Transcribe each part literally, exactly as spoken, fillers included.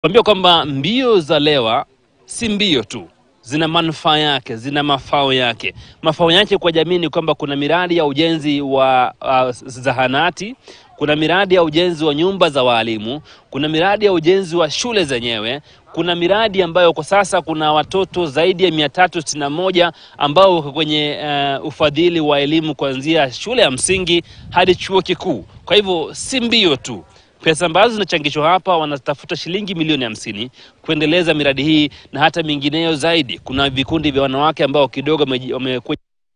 Kwambia kwamba mbio za lewa si mbio tu, zina manufaa yake, zina mafao yake. Mafao yake kwa jamii ni kwamba kuna miradi ya ujenzi wa uh, zahanati, kuna miradi ya ujenzi wa nyumba za walimu, kuna miradi ya ujenzi wa shule zenyewe, kuna miradi ambayo kwa sasa kuna watoto zaidi ya mia tatu sitini na moja ambao wako kwenye uh, ufadhili wa elimu kuanzia shule ya msingi hadi chuo kikuu. Kwa hivyo si mbio tu. Pesa ambazo zinachangishwa hapa, wanatafuta shilingi milioni hamsini kuendeleza miradi hii na hata mingineyo zaidi. Kuna vikundi vya wanawake ambao kidogo wamekuwa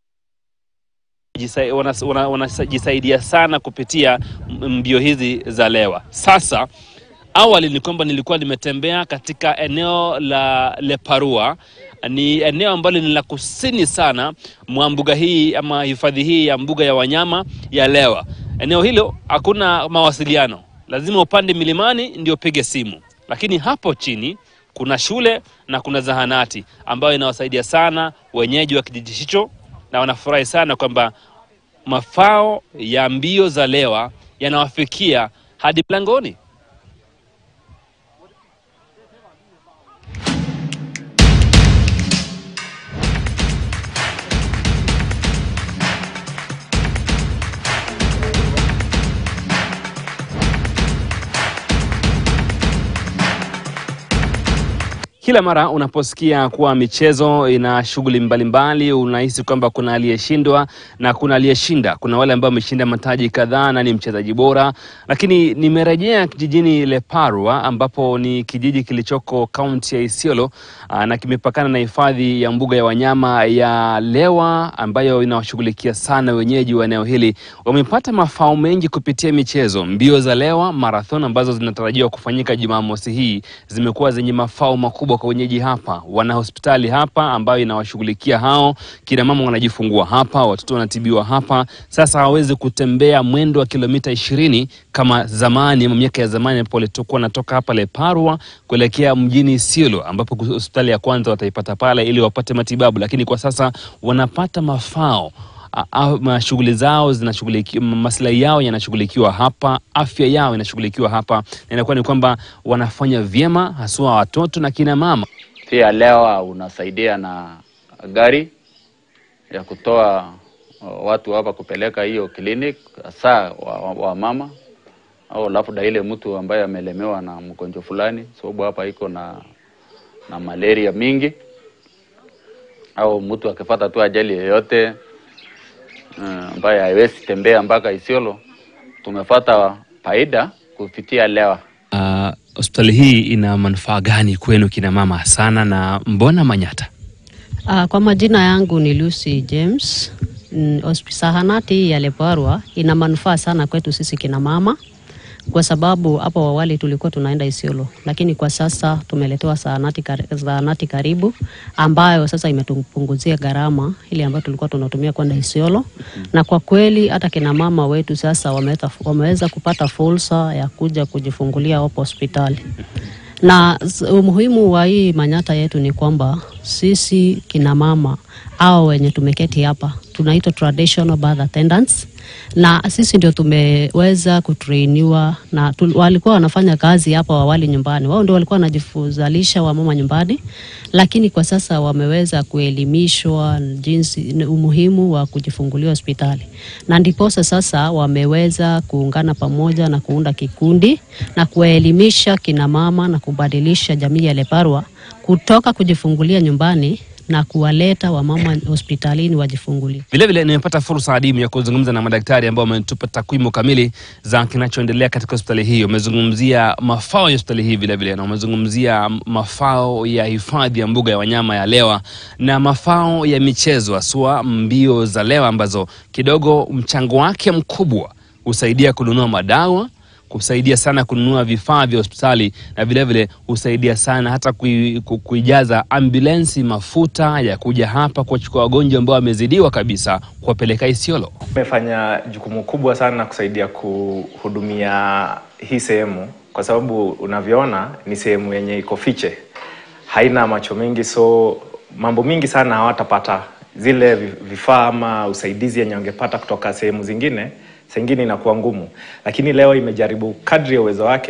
wanajisaidia sana kupitia mbio hizi za lewa. Sasa awali ni kwamba nilikuwa nimetembea katika eneo la Leparua. Ni eneo ambalo ni la kusini sana mwa mbuga hii ama hifadhi hii ya mbuga ya wanyama ya Lewa. Eneo hilo hakuna mawasiliano. Lazima upande milimani ndio pige simu. Lakini hapo chini kuna shule na kuna zahanati ambayo inawasaidia sana wenyeji wa kijiji hicho, na wanafurahi sana kwamba mafao ya mbio za lewa yanawafikia hadi mlangoni. Kila mara unaposikia kuwa michezo ina shughuli mbalimbali, unahisi kwamba kuna aliyeshindwa na kuna aliyeshinda. Kuna wale ambao wameshinda mataji kadhaa na ni mchezaji bora. Lakini nimerejea kijijini Leparua ambapo ni kijiji kilichoko kaunti ya Isiolo na kimepakana na hifadhi ya mbuga ya wanyama ya Lewa ambayo inawashughulikia sana wenyeji wa eneo hili. Wamepata mafao mengi kupitia michezo. Mbio za lewa marathon ambazo zinatarajiwa kufanyika Jumamosi hii zimekuwa zenye mafao makubwa kwa wenyeji hapa. Wana hospitali hapa ambayo inawashughulikia hao. Kina mama wanajifungua hapa, watoto wanatibiwa hapa. Sasa hawezi kutembea mwendo wa kilomita ishirini kama zamani, miaka ya zamani ambapo walitokuwa natoka hapa Leparua kuelekea mjini Isiolo ambapo hospitali ya kwanza wataipata pale ili wapate matibabu. Lakini kwa sasa wanapata mafao. Shughuli zao zinashughulikiwa, maslahi yao yanashughulikiwa hapa, afya yao inashughulikiwa hapa, na inakuwa ni kwamba wanafanya vyema haswa watoto na kina mama. Pia lewa unasaidia na gari ya kutoa watu hapa kupeleka hiyo clinic hasa wa, wa, wa mama au labda ile mtu ambaye amelemewa na mgonjwa fulani, sababu hapa iko na na malaria mingi, au mtu akipata tu ajali yoyote ambaye haiwezi tembea mpaka Isiolo, tumefuata faida kupitia lewa. Uh, hospitali hii ina manufaa gani kwenu kina mama sana, na mbona Manyata? Uh, kwa majina yangu ni Lucy James. Hospitali ya Leparua ina manufaa sana kwetu sisi kina mama, kwa sababu hapo awali tulikuwa tunaenda Isiolo, lakini kwa sasa tumeletewa zahanati zahanati karibu ambayo sasa imetupunguzia gharama ile ambayo tulikuwa tunatumia kwenda Isiolo. Mm-hmm. Na kwa kweli hata kina mama wetu sasa wameweza wameweza kupata fursa ya kuja kujifungulia hapo hospitali. Mm-hmm. Na umuhimu wa hii Manyata yetu ni kwamba sisi kina mama au wenye tumeketi hapa tunaitwa traditional birth attendants, na sisi ndio tumeweza kutrainiwa na tu, walikuwa wanafanya kazi hapa awali nyumbani. Wao ndio walikuwa wanajifuzalisha wa mama nyumbani, lakini kwa sasa wameweza kuelimishwa jinsi umuhimu wa kujifungulia hospitali. Na ndipo sasa wameweza kuungana pamoja na kuunda kikundi na kuelimisha kina mama na kubadilisha jamii ya Leparua kutoka kujifungulia nyumbani na kuwaleta wamama hospitalini wajifungulie. Vile vile nimepata fursa adimu ya kuzungumza na madaktari ambao wametupa takwimu kamili za kinachoendelea katika hospitali hii. Wamezungumzia mafao ya hospitali hii vile vile, na wamezungumzia mafao ya hifadhi ya mbuga ya wanyama ya Lewa na mafao ya michezo haswa mbio za lewa ambazo kidogo mchango wake mkubwa usaidia kununua madawa, kusaidia sana kununua vifaa vya hospitali, na vile vile usaidia sana hata kui, ku, kuijaza ambulensi mafuta ya kuja hapa kuchukua wagonjwa ambao wamezidiwa kabisa kuwapeleka Isiolo. Tumefanya jukumu kubwa sana kusaidia kuhudumia hii sehemu, kwa sababu unavyoona ni sehemu yenye iko fiche, haina macho mengi, so mambo mingi sana hawatapata zile vifaa ama usaidizi yenye wangepata kutoka sehemu zingine. Sengine inakuwa ngumu, lakini leo imejaribu kadri ya uwezo wake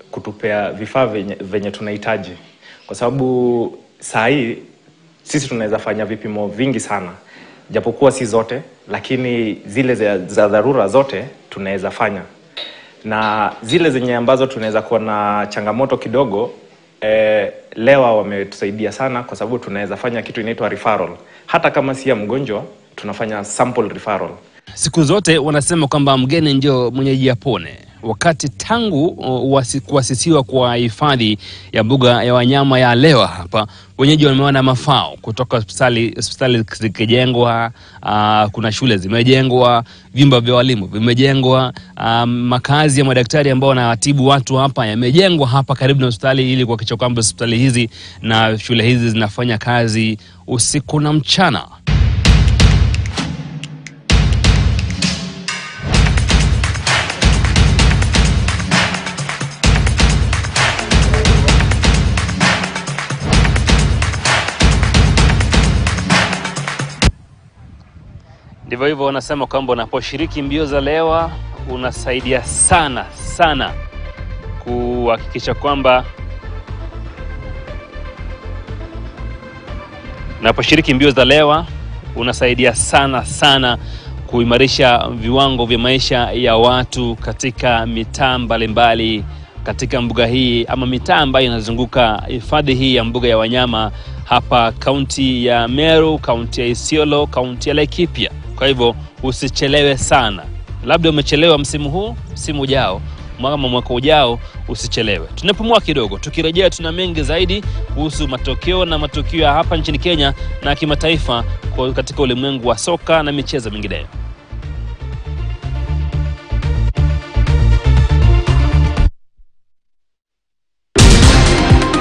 kutupea vifaa venye, venye tunahitaji, kwa sababu saa hii sisi tunaweza fanya vipimo vingi sana, japokuwa si zote, lakini zile za, za dharura zote tunaweza fanya, na zile zenye ambazo tunaweza kuwa na changamoto kidogo, eh, lewa wametusaidia sana, kwa sababu tunaweza fanya kitu inaitwa referral. Hata kama si ya mgonjwa, tunafanya sample referral. Siku zote wanasema kwamba mgeni ndio mwenyeji apone. Wakati tangu kuasisiwa kwa hifadhi ya mbuga ya wanyama ya Lewa hapa, wenyeji wameona mafao kutoka hospitali hospitali zikijengwa, uh, kuna shule zimejengwa, vyumba vya walimu vimejengwa, uh, makazi ya madaktari ambao wanatibu watu hapa yamejengwa hapa karibu na hospitali, ili kuhakikisha kwamba hospitali hizi na shule hizi zinafanya kazi usiku na mchana. Ndivyo hivyo wanasema kwamba unaposhiriki mbio za Lewa unasaidia sana sana kuhakikisha kwamba unaposhiriki mbio za Lewa unasaidia sana sana kuimarisha viwango vya maisha ya watu katika mitaa mbalimbali katika mbuga hii, ama mitaa ambayo inazunguka hifadhi hii ya mbuga ya wanyama hapa kaunti ya Meru, kaunti ya Isiolo, kaunti ya Laikipia. Kwa hivyo usichelewe sana. Labda umechelewa msimu huu, msimu ujao, mwaka mwaka ujao usichelewe. Tunapumua kidogo, tukirejea tuna mengi zaidi kuhusu matokeo na matukio hapa nchini Kenya na kimataifa katika ulimwengu wa soka na michezo mingine.